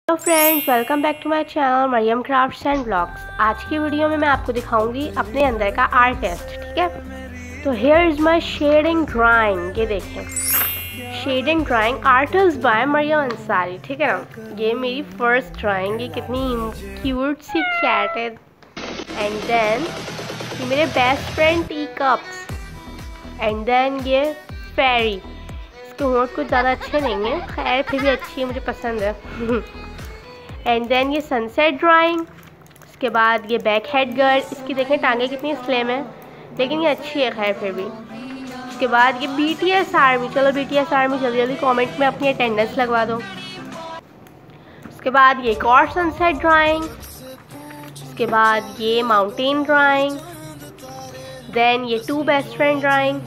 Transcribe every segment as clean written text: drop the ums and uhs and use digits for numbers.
Hello friends, welcome back to my channel Mariyam crafts and blogs. आज की video में मैं आपको दिखाऊंगी अपने अंदर का आर्ट टेस्ट। ठीक है, तो here is my shading drawing. ये देखें, shading drawing artist by Mariyam Ansari. ठीक है ना, ये मेरी फर्स्ट ड्राइंग। ये कितनी क्यूट सी कैट है। एंड देन ये मेरे best friend tea cups. And then ये फेरी। इसके होंठ कुछ ज़्यादा अच्छे नहीं हैं, खैर फिर भी अच्छी है, मुझे पसंद है। एंड देन ये सनसेट ड्राइंग। इसके बाद ये बैक हेड गर्ल। इसकी देखें टांगे कितनी स्लिम है, लेकिन ये अच्छी है खैर फिर भी। इसके बाद ये BTS आर्मी। चलो BTS आर्मी जल्दी जल्दी कमेंट में अपनी अटेंडेंस लगवा दो। उसके बाद ये एक और सनसेट ड्राइंग। इसके बाद ये माउंटेन ड्राइंग। देन ये two best friend drawing.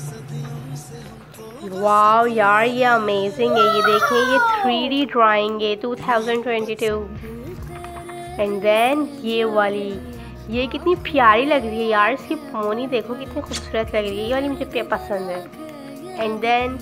Wow यार, ये अमेजिंग है। ये देखें, ये 3D ड्राइंग है 2022। एंड देन ये वाली, ये कितनी प्यारी लग रही है यार। इसकी पोनी देखो कितनी खूबसूरत लग रही है। ये वाली मुझे पसंद है। एंड देन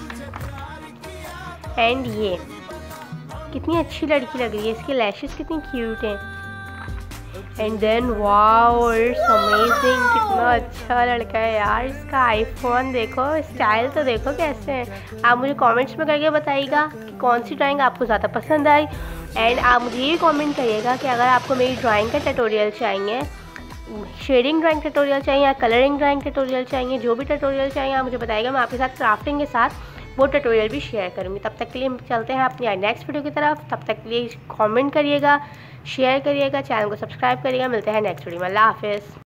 ये कितनी अच्छी लड़की लग रही है। इसकी लैशेस कितनी क्यूट हैं। And then wow, it's amazing. कितना अच्छा लड़का है यार। इसका आईफोन देखो, स्टाइल तो देखो कैसे है। आप मुझे कमेंट्स में करके बताइएगा कि कौन सी ड्राइंग आपको ज़्यादा पसंद आई। एंड आप मुझे ये कमेंट करिएगा कि अगर आपको मेरी ड्राइंग का ट्यूटोरियल चाहिए, शेडिंग ड्राइंग ट्यूटोरियल चाहिए या कलरिंग ड्राइंग ट्यूटोरियल चाहिए, जो भी ट्यूटोरियल चाहिए आप मुझे बताइएगा। मैं आपके साथ क्राफ्टिंग के साथ वो ट्यूटोरियल भी शेयर करूँगी। तब तक के लिए चलते हैं अपनी नेक्स्ट वीडियो की तरफ। तब तक के लिए कमेंट करिएगा, शेयर करिएगा, चैनल को सब्सक्राइब करिएगा। मिलते हैं नेक्स्ट वीडियो में। अल्लाह हाफिज़।